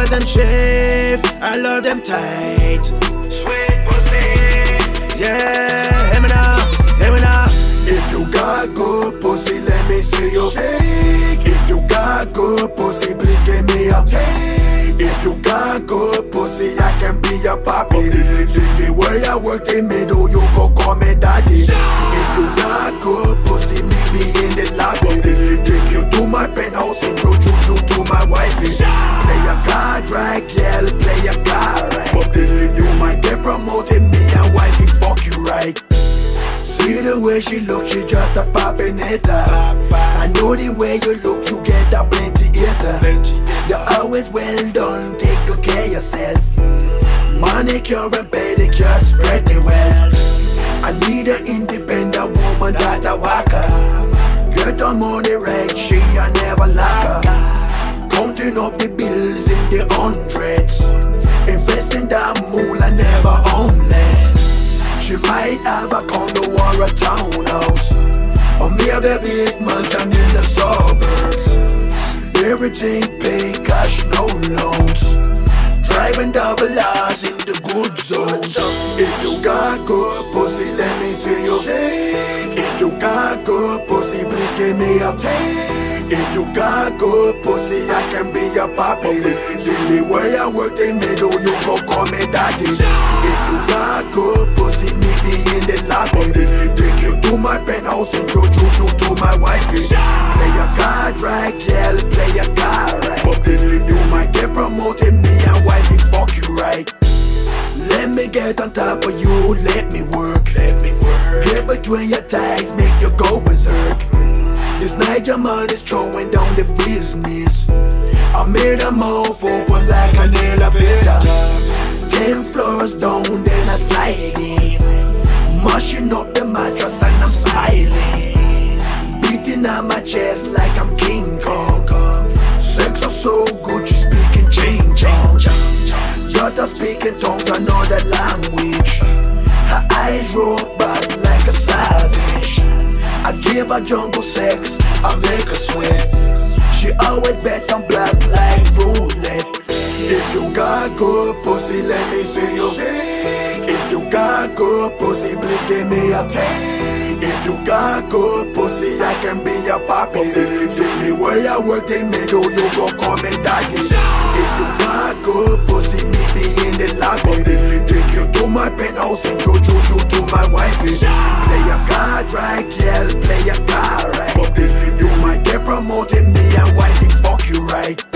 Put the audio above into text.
love them shaved, I love them tight. Sweet pussy. Yeah, hear me now, hear me now. If you got good pussy, let me see you shake. If you got good pussy, please give me a taste. If you got good pussy, I can be your papi. See the way I work the middle, you go call me daddy. If you got good pussy, meet me in the lobby. Take you to my penthouse, introduce you to my wifey. Play a card right, girl, play a card right. You might get promoted, me and wifey fuck you right. See the way she look, she just a poppin' hitter. I know the way you look, you get a plenty hitter. You're always well done, take good care of yourself. Manicure and pedicure, spread the wealth. I need an independent woman that I walk her. Get her money right, she I never lack her. Counting up the bills in the hundreds. Invest in that moolah, never homeless. She might have a condo or a townhouse, or maybe a big mansion in the suburbs. Everything paid cash, no loans. Driving double R's in the good zones. If you got good pussy, let me see you shake. If you got good pussy, please give me a taste. If you got good pussy, I can be your papi. See the way I work the middle, you go call me daddy. If you got good pussy, meet me in the lobby. Take you to my penthouse, introduce you to my wifey. Play a card right, girl, play a card right. You might get promoted, me and wifey fuck you right. Let me get on top of you, let me work. Get between your thighs, make you go berserk. This night your man is throwing down the business. I made a mouth open like an elevator. 10 floors down, then I slide in. Mushing up the mattress and I'm smiling. Beating on my chest like I'm King Kong. Sex is so good, she's speaking ching-chong. Got her speaking tongues, another language. Her eyes roll back like a savage. I give her jungle sex, I make her sweat. She always bet on black like roulette. If you got good pussy, let me see you shake. If you got good pussy, please give me a taste. If you got good pussy, I can be your papi. See the way I work the middle, you go call me daddy. If you got good pussy, meet me in the lobby. Take you to my penthouse, introduce you to my wifey. Play a card right, girl, play a card right. You might get promoted, me and wifey fuck you right.